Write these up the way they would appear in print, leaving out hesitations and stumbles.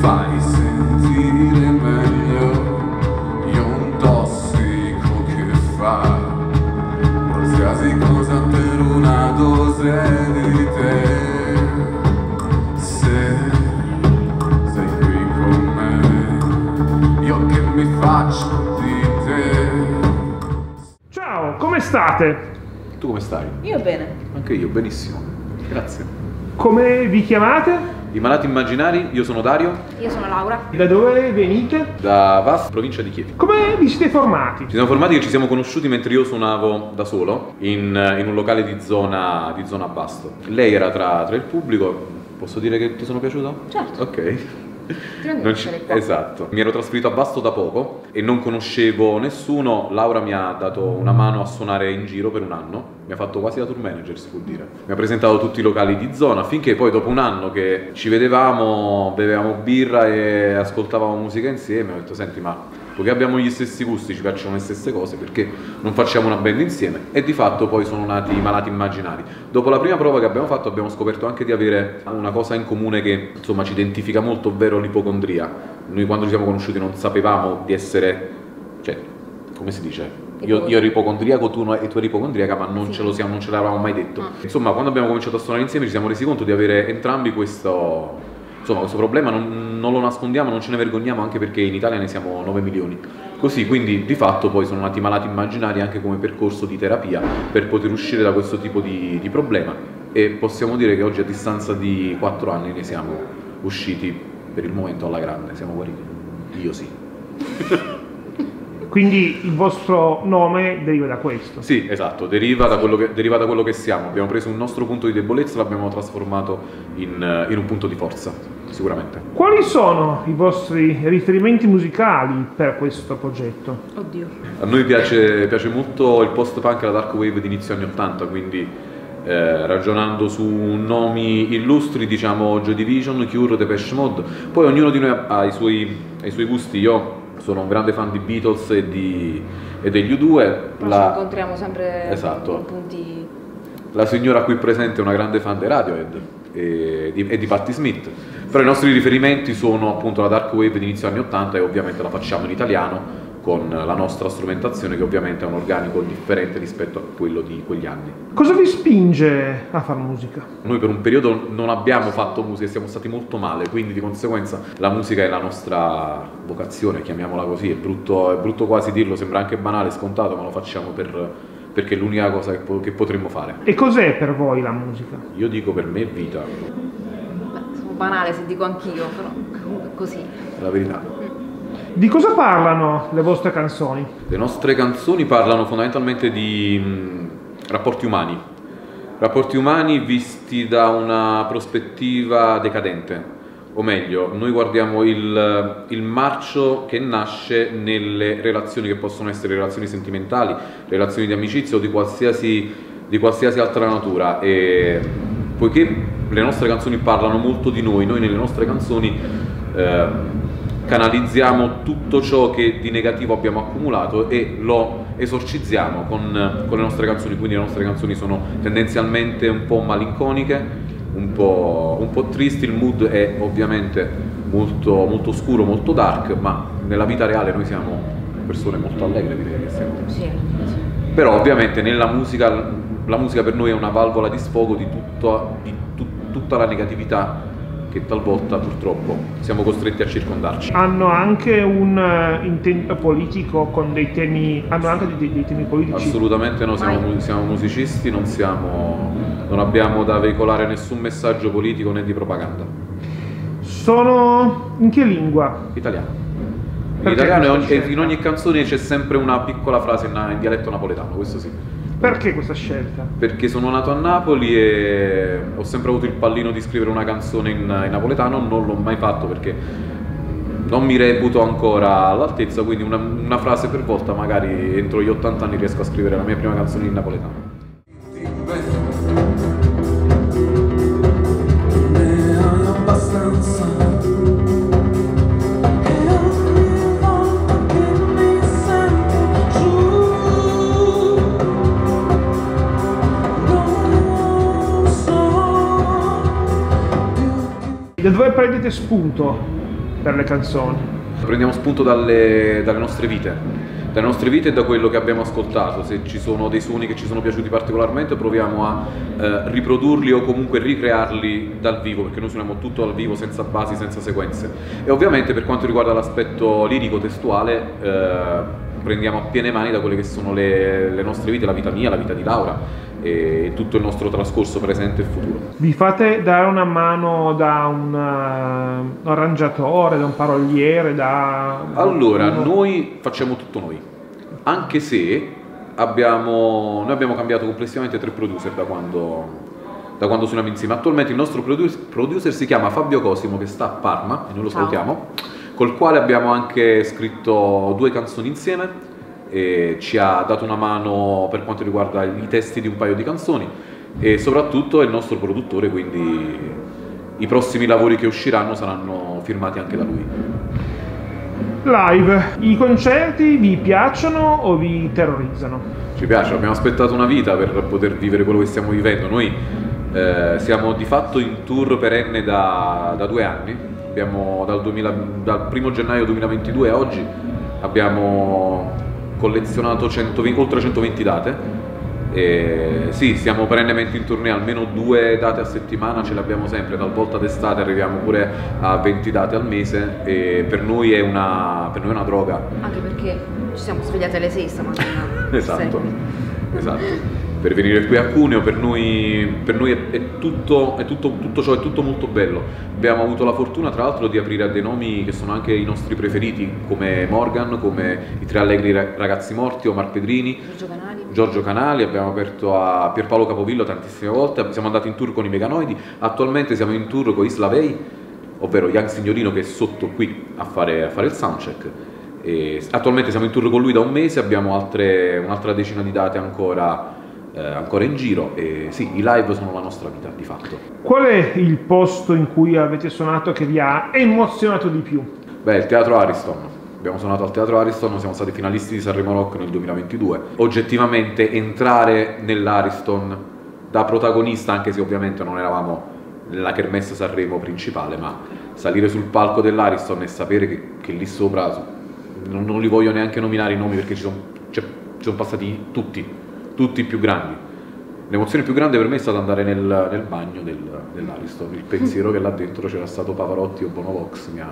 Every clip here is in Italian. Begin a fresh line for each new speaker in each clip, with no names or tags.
fai sentire meglio, io un tossico che fa qualsiasi cosa per una dose di te. Se sei qui con me, io che mi faccio di te.
Ciao, come state?
Tu come stai?
Io bene.
Anche io, benissimo. Grazie.
Come vi chiamate?
I Malati Immaginari, io sono Dario,
Io sono Laura.
Da dove venite?
da Vas, provincia di Chieti.
Come vi siete formati?
Ci siamo formati che ci siamo conosciuti mentre io suonavo da solo in un locale di zona Basto. Lei era tra il pubblico. Posso dire che ti sono piaciuto?
Certo.
Ok.
Ti rendi essere qua.
Esatto. Mi ero trasferito a Basto da poco e non conoscevo nessuno. Laura mi ha dato una mano a suonare in giro per un anno. Mi ha fatto quasi da tour manager, si può dire. Mi ha presentato tutti i locali di zona, finché poi dopo un anno che ci vedevamo, bevevamo birra e ascoltavamo musica insieme, ho detto: senti, ma poiché abbiamo gli stessi gusti, ci piacciono le stesse cose, perché non facciamo una band insieme? E di fatto poi sono nati i Malati Immaginari. Dopo la prima prova che abbiamo fatto abbiamo scoperto anche di avere una cosa in comune che insomma ci identifica molto, ovvero l'ipocondria. Noi quando ci siamo conosciuti non sapevamo di essere, cioè, come si dice? Io ero ipocondriaco, tu eri ipocondriaca, ma non
Sì.
ce l'avevamo mai detto. Insomma, quando abbiamo cominciato a suonare insieme ci siamo resi conto di avere entrambi questo problema, non lo nascondiamo, non ce ne vergogniamo, anche perché in Italia ne siamo 9 milioni. Così, quindi di fatto poi sono nati Malati Immaginari anche come percorso di terapia per poter uscire da questo tipo di problema, e possiamo dire che oggi, a distanza di 4 anni, ne siamo usciti per il momento alla grande, siamo guariti. Io sì.
Quindi il vostro nome deriva da questo?
Sì, esatto, deriva da quello che siamo. Abbiamo preso un nostro punto di debolezza e l'abbiamo trasformato in un punto di forza, sicuramente.
Quali sono i vostri riferimenti musicali per questo progetto?
Oddio.
A noi piace molto il post-punk e la dark wave di inizio anni 80, quindi ragionando su nomi illustri, diciamo Joy Division, Cure, Depeche Mode. Poi ognuno di noi ha i suoi gusti. Io sono un grande fan di Beatles e degli U2.
Ci incontriamo sempre.
Esatto.
In punti.
La signora qui presente è una grande fan dei Radiohead e di Patti Smith. Però i nostri riferimenti sono appunto la dark wave di inizio anni 80, e ovviamente la facciamo in italiano con la nostra strumentazione, che ovviamente è un organico differente rispetto a quello di quegli anni.
Cosa vi spinge a fare musica?
Noi per un periodo non abbiamo fatto musica, siamo stati molto male, quindi di conseguenza la musica è la nostra vocazione, chiamiamola così. È brutto quasi dirlo, sembra anche banale, scontato, ma lo facciamo perché è l'unica cosa che potremmo fare.
E cos'è per voi la musica?
Io dico, per me è vita,
Beh, sono banale se dico anch'io, però comunque è così.
è la verità.
Di cosa parlano le vostre canzoni?
Le nostre canzoni parlano fondamentalmente di rapporti umani visti da una prospettiva decadente, o meglio, noi guardiamo il marcio che nasce nelle relazioni, che possono essere relazioni sentimentali, relazioni di amicizia o di qualsiasi altra natura, e poiché le nostre canzoni parlano molto di noi nelle nostre canzoni canalizziamo tutto ciò che di negativo abbiamo accumulato e lo esorcizziamo con le nostre canzoni. Quindi le nostre canzoni sono tendenzialmente un po' malinconiche, un po' tristi. Il mood è ovviamente molto, molto scuro, molto dark, ma nella vita reale noi siamo persone molto allegre, direi che siamo.
Sì.
Però ovviamente nella musica, la musica per noi è una valvola di sfogo di tutta la negatività che talvolta purtroppo siamo costretti a circondarci.
Hanno anche un intento politico con dei temi, hanno anche dei temi politici?
Assolutamente no, siamo musicisti, non abbiamo da veicolare nessun messaggio politico né di propaganda.
Sono in che lingua?
Italiano. In
Perché
italiano
questa scelta?
in ogni canzone c'è sempre una piccola frase in dialetto napoletano, questo sì.
Perché questa scelta?
Perché sono nato a Napoli e ho sempre avuto il pallino di scrivere una canzone in napoletano, non l'ho mai fatto perché non mi reputo ancora all'altezza, quindi una frase per volta, magari entro gli 80 anni riesco a scrivere la mia prima canzone in napoletano.
Ne hai abbastanza, e ogni volta che mi sento giù, non so più.
Da dove prendete spunto per le canzoni?
Prendiamo spunto dalle nostre vite e da quello che abbiamo ascoltato. Se ci sono dei suoni che ci sono piaciuti particolarmente, proviamo a riprodurli o comunque ricrearli dal vivo, perché noi suoniamo tutto dal vivo, senza basi, senza sequenze. E ovviamente per quanto riguarda l'aspetto lirico testuale, prendiamo a piene mani da quelle che sono le nostre vite, la vita mia, la vita di Laura e tutto il nostro trascorso presente e futuro.
Vi fate dare una mano da un arrangiatore, da un paroliere,
Allora, noi facciamo tutto noi, anche se noi abbiamo cambiato complessivamente 3 producer da quando suoniamo insieme. Attualmente il nostro producer si chiama Fabio Cosimo, che sta a Parma, e noi lo salutiamo, col quale abbiamo anche scritto 2 canzoni insieme e ci ha dato una mano per quanto riguarda i testi di un paio di canzoni e soprattutto è il nostro produttore, quindi i prossimi lavori che usciranno saranno firmati anche da lui.
Live, i concerti vi piacciono o vi terrorizzano?
Ci piace, abbiamo aspettato una vita per poter vivere quello che stiamo vivendo. Noi siamo di fatto in tour perenne da 2 anni. Abbiamo dal 1° gennaio 2022 a oggi abbiamo collezionato oltre 120 date. Sì, siamo perennemente in tournée, almeno 2 date a settimana ce le abbiamo sempre, talvolta d'estate arriviamo pure a 20 date al mese e per noi è una droga.
Anche perché ci siamo svegliati alle 6 stamattina.
Esatto. Per venire qui a Cuneo per noi è tutto ciò, è tutto molto bello. Abbiamo avuto la fortuna tra l'altro di aprire a dei nomi che sono anche i nostri preferiti, come Morgan, come i 3 Allegri Ragazzi Morti, Omar Pedrini, Giorgio Canali, abbiamo aperto a Pierpaolo Capovillo tantissime volte, siamo andati in tour con i Meganoidi, attualmente siamo in tour con Isla Vei, ovvero Young Signorino che è sotto qui a fare il soundcheck. E attualmente siamo in tour con lui da un mese, abbiamo un'altra decina di date ancora in giro e sì, i live sono la nostra vita di fatto.
Qual è il posto in cui avete suonato che vi ha emozionato di più?
Beh, il Teatro Ariston. Abbiamo suonato al Teatro Ariston, siamo stati finalisti di Sanremo Rock nel 2022. Oggettivamente entrare nell'Ariston da protagonista, anche se ovviamente non eravamo nella kermesse Sanremo principale, ma salire sul palco dell'Ariston e sapere che lì sopra, non li voglio neanche nominare i nomi perché ci sono passati tutti i più grandi. L'emozione più grande per me è stata andare nel bagno dell'Ariston, il pensiero che là dentro c'era stato Pavarotti o Bonovox mi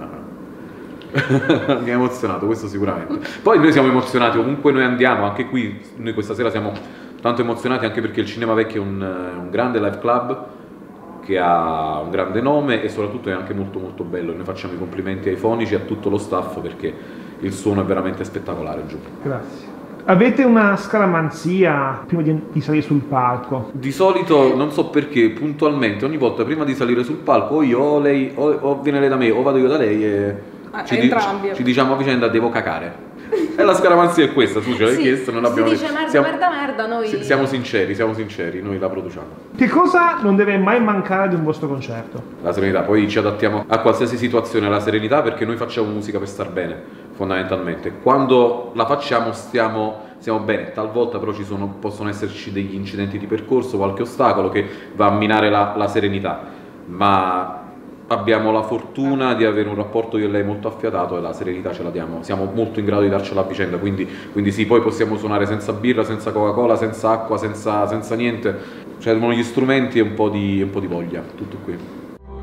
ha emozionato, questo sicuramente. Poi noi siamo emozionati ovunque noi andiamo, anche qui noi questa sera siamo tanto emozionati anche perché il Cinema Vecchio è un grande live club che ha un grande nome e soprattutto è anche molto molto bello. Noi facciamo i complimenti ai fonici e a tutto lo staff perché il suono è veramente spettacolare giù.
Grazie. Avete una scaramanzia prima di salire sul palco?
Di solito, non so perché, puntualmente, ogni volta prima di salire sul palco o io o lei, o viene lei da me o vado io da lei e ci diciamo a vicenda devo cacare. E la scaramanzia è questa, tu ce l'hai chiesto, non abbiamo
detto. Si dice merda, noi...
Siamo sinceri, noi la produciamo.
Che cosa non deve mai mancare di un vostro concerto?
La serenità, poi ci adattiamo a qualsiasi situazione, alla serenità, perché noi facciamo musica per star bene, fondamentalmente. Quando la facciamo stiamo bene, talvolta però possono esserci degli incidenti di percorso, qualche ostacolo che va a minare la serenità, ma abbiamo la fortuna di avere un rapporto io e lei molto affiatato e la serenità ce la diamo, siamo molto in grado di darcela a vicenda, quindi sì, poi possiamo suonare senza birra, senza Coca-Cola, senza acqua, senza niente, cioè servono gli strumenti e un po' di voglia, tutto qui.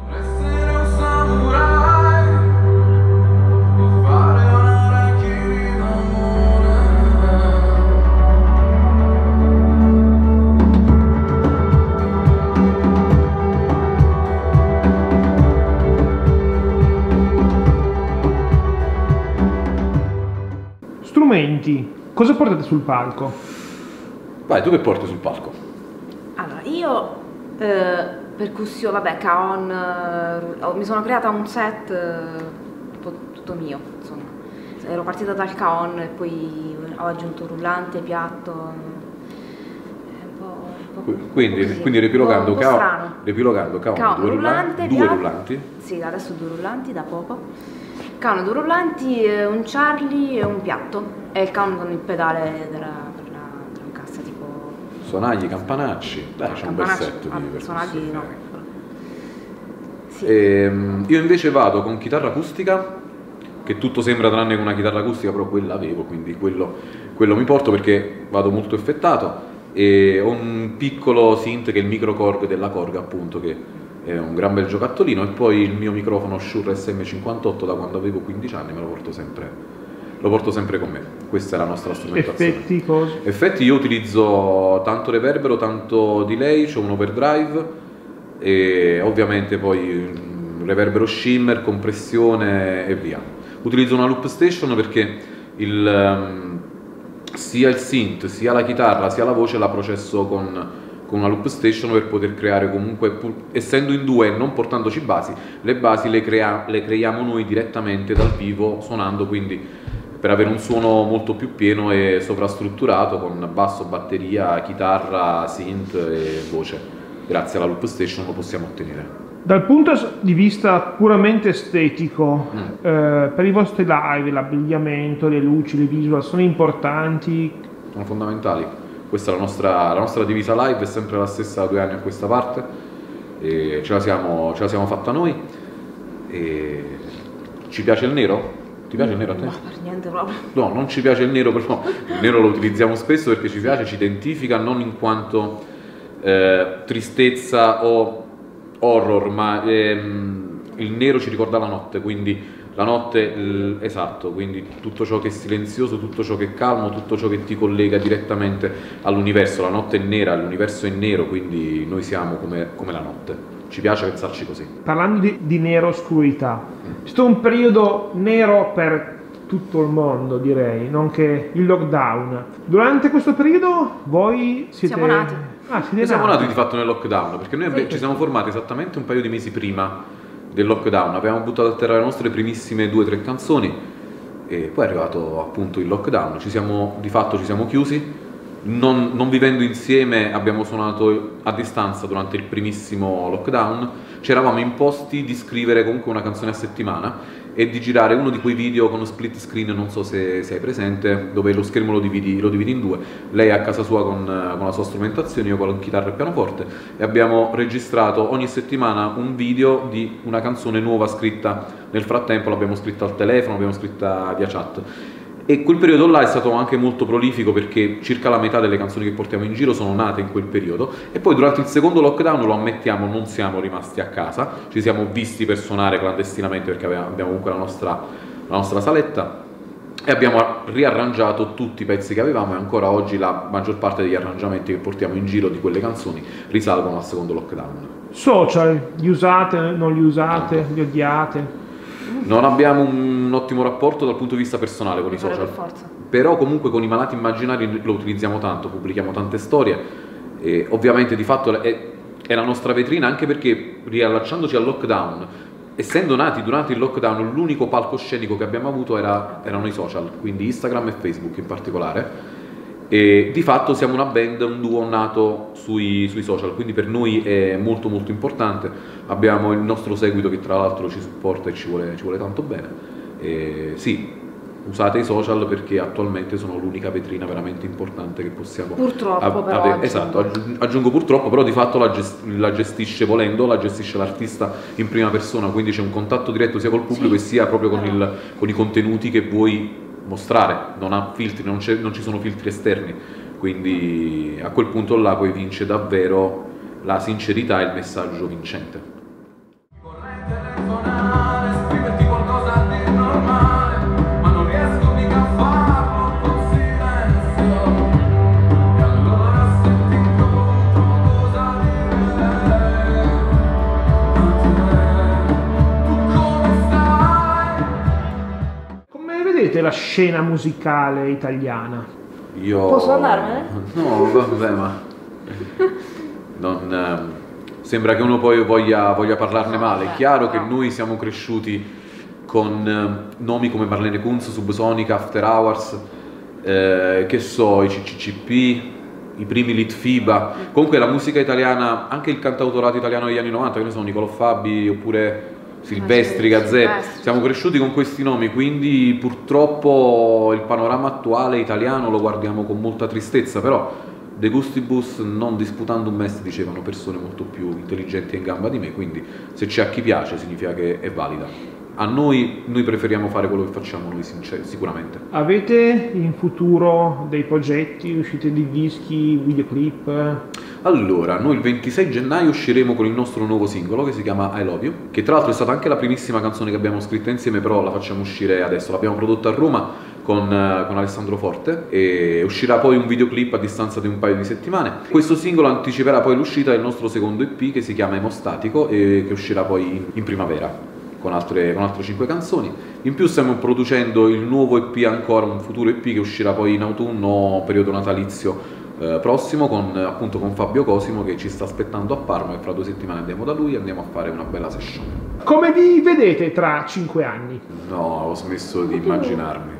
Strumenti, cosa portate sul palco?
Vai, tu che porti sul palco?
Allora, io percussione, vabbè, cajon, mi sono creata un set tutto mio, insomma. Ero partita dal cajon e poi ho aggiunto rullante, piatto,
quindi riepilogando, cajon,
due
rullanti.
Sì, adesso 2 rullanti da poco. Cajon, 2 rullanti, un Charlie e un piatto. E il cajon con il pedale della cassa, tipo...
Sonagli, campanacci, dai, c'è un bel set di
sonagli no. Sì.
Io invece vado con chitarra acustica, che tutto sembra tranne che una chitarra acustica, però quella avevo, quindi quello mi porto perché vado molto effettato, e ho un piccolo synth che è il micro Korg della Korg, appunto, che è un gran bel giocattolino, e poi il mio microfono Shure SM58 da quando avevo 15 anni me lo porto sempre con me. Questa è la nostra strumentazione.
Effetti, cosa?
Effetti io utilizzo tanto reverbero, tanto delay, c'ho un overdrive e ovviamente poi reverbero shimmer, compressione e via. Utilizzo una loop station perché sia il synth, sia la chitarra, sia la voce la processo con una loop station per poter creare comunque, essendo in due e non portandoci basi, le basi le creiamo noi direttamente dal vivo suonando, quindi per avere un suono molto più pieno e sovrastrutturato con basso, batteria, chitarra, synth e voce. Grazie alla loop station lo possiamo ottenere.
Dal punto di vista puramente estetico, per i vostri live, l'abbigliamento, le luci, le visual sono importanti?
Sono fondamentali. Questa è la nostra divisa live, è sempre la stessa da 2 anni a questa parte, e ce la siamo fatta noi. E ci piace il nero? Ti piace il nero a te?
No, per niente proprio.
No, non ci piace il nero, però il nero lo utilizziamo spesso perché ci piace, ci identifica, non in quanto tristezza o horror, ma il nero ci ricorda la notte, quindi la notte, esatto, quindi tutto ciò che è silenzioso, tutto ciò che è calmo, tutto ciò che ti collega direttamente all'universo. La notte è nera, l'universo è nero, quindi noi siamo come la notte. Ci piace pensarci così.
Parlando di nero oscurità, c'è stato un periodo nero per tutto il mondo, direi, nonché il lockdown. Durante questo periodo voi siete...
Siamo nati.
Siete
Siamo
nati
nati di fatto nel lockdown, perché noi ci siamo formati esattamente un paio di mesi prima del lockdown, abbiamo buttato a terra le nostre primissime 2 o 3 canzoni e poi è arrivato appunto il lockdown, ci siamo chiusi, non vivendo insieme, abbiamo suonato a distanza durante il primissimo lockdown, ci eravamo imposti di scrivere comunque una canzone a settimana e di girare uno di quei video con split screen, non so se hai presente, dove lo schermo lo dividi in 2, lei a casa sua con la sua strumentazione, io con chitarra e pianoforte, e abbiamo registrato ogni settimana un video di una canzone nuova scritta. Nel frattempo l'abbiamo scritta al telefono, l'abbiamo scritta via chat. E quel periodo là è stato anche molto prolifico perché circa la metà delle canzoni che portiamo in giro sono nate in quel periodo, e poi durante il secondo lockdown, lo ammettiamo, non siamo rimasti a casa, ci siamo visti per suonare clandestinamente perché abbiamo comunque la nostra saletta, e abbiamo riarrangiato tutti i pezzi che avevamo, e ancora oggi la maggior parte degli arrangiamenti che portiamo in giro di quelle canzoni risalgono al secondo lockdown.
Social, li usate, non li usate, li odiate?
Non abbiamo un ottimo rapporto dal punto di vista personale con i social, però comunque con i malati immaginari lo utilizziamo tanto, pubblichiamo tante storie e ovviamente di fatto è la nostra vetrina, anche perché riallacciandoci al lockdown, essendo nati durante il lockdown, l'unico palcoscenico che abbiamo avuto erano i social, quindi Instagram e Facebook in particolare, e di fatto siamo una band, un duo nato sui social, quindi per noi è molto molto importante. Abbiamo il nostro seguito che tra l'altro ci supporta e ci vuole tanto bene. E sì, usate i social perché attualmente sono l'unica vetrina veramente importante che possiamo
purtroppo
avere. Esatto, aggiungo purtroppo, però di fatto la gestisce, volendo, la gestisce l'artista in prima persona, quindi c'è un contatto diretto sia col pubblico e sia proprio con i contenuti che vuoi mostrare, non ha filtri, non ci sono filtri esterni, quindi a quel punto là poi vince davvero la sincerità e il messaggio vincente.
Vorrei telefonare, scriverti qualcosa di normale, ma non riesco mica a farlo con silenzio. E allora se ti incontro cosa direi a te? Tu come stai?
Come vedete la scena musicale italiana?
Posso andarmene?
No, vabbè, ma sembra che uno poi voglia parlarne male. È chiaro che noi siamo cresciuti con nomi come Marlene Kunz, Subsonica, After Hours, che so, i CCCP, i primi Litfiba. Comunque la musica italiana, anche il cantautorato italiano degli anni 90, che ne so, Nicolò Fabi oppure Silvestri, Gazzè, siamo cresciuti con questi nomi, quindi purtroppo il panorama attuale italiano lo guardiamo con molta tristezza, però De gustibus non disputandum est, dicevano persone molto più intelligenti e in gamba di me, quindi se c'è a chi piace significa che è valida. A noi preferiamo fare quello che facciamo noi sicuramente.
Avete in futuro dei progetti, uscite di dischi, videoclip?
Allora, noi il 26 gennaio usciremo con il nostro nuovo singolo che si chiama I Love You, che tra l'altro è stata anche la primissima canzone che abbiamo scritto insieme, però la facciamo uscire adesso, l'abbiamo prodotta a Roma con Alessandro Forte e uscirà poi un videoclip a distanza di un paio di settimane. Questo singolo anticiperà poi l'uscita del nostro secondo EP che si chiama Emostatico e che uscirà poi in primavera. Con altre 5 canzoni. In più stiamo producendo il nuovo EP ancora, un futuro EP che uscirà poi in autunno, periodo natalizio prossimo, appunto con Fabio Cosimo che ci sta aspettando a Parma e fra 2 settimane andiamo da lui e andiamo a fare una bella session.
Come vi vedete tra 5 anni?
No, ho smesso di immaginarmi.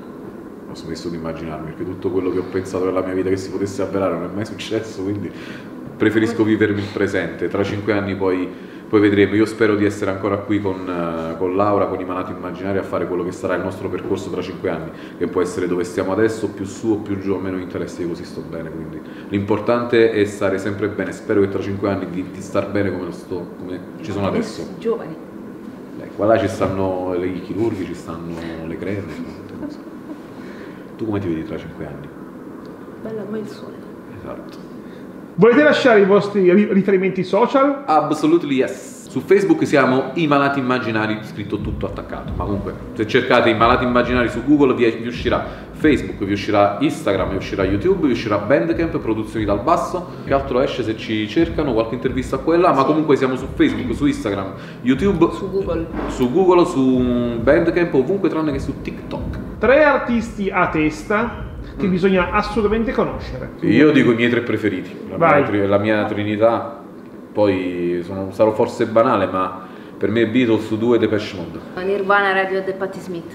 Perché tutto quello che ho pensato nella mia vita che si potesse avverare non è mai successo, quindi preferisco vivermi il presente. Tra 5 anni poi vedremo. Io spero di essere ancora qui con Laura, con i Malati Immaginari, a fare quello che sarà il nostro percorso tra 5 anni, che può essere dove stiamo adesso, più su o più giù, a me non interessa, io così sto bene, quindi l'importante è stare sempre bene. Spero che tra 5 anni di star bene come ci sono adesso.
Giovani.
Qua là ci stanno i chirurghi, ci stanno le creme, tutte cose. Tu come ti vedi tra 5 anni?
Bella come il sole.
Esatto.
Volete lasciare i vostri riferimenti social?
Absolutely yes. Su Facebook siamo I Malati Immaginari, scritto tutto attaccato. Ma comunque, se cercate I Malati Immaginari su Google vi uscirà Facebook, vi uscirà Instagram, vi uscirà YouTube, vi uscirà Bandcamp, Produzioni dal Basso. Che altro esce se ci cercano? Qualche intervista a quella. Ma comunque siamo su Facebook, su Instagram, YouTube, su Google, su Bandcamp, ovunque tranne che su TikTok.
3 artisti a testa che bisogna assolutamente conoscere.
Io dico i miei 3 preferiti, la mia trinità, poi sarò forse banale, ma per me Beatles, 2 Depeche Mode.
Nirvana, Radiohead e Patti Smith.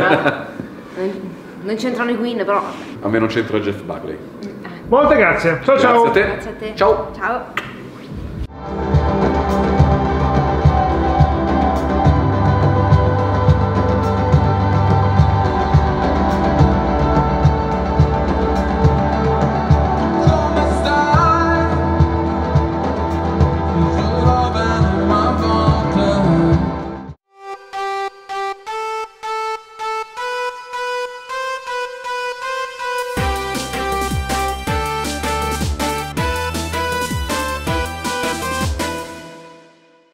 Non c'entrano i Queen, però.
A me non c'entra Jeff Buckley.
Molte grazie. Ciao ciao.
Grazie a te.
Grazie a te.
Ciao.
Ciao.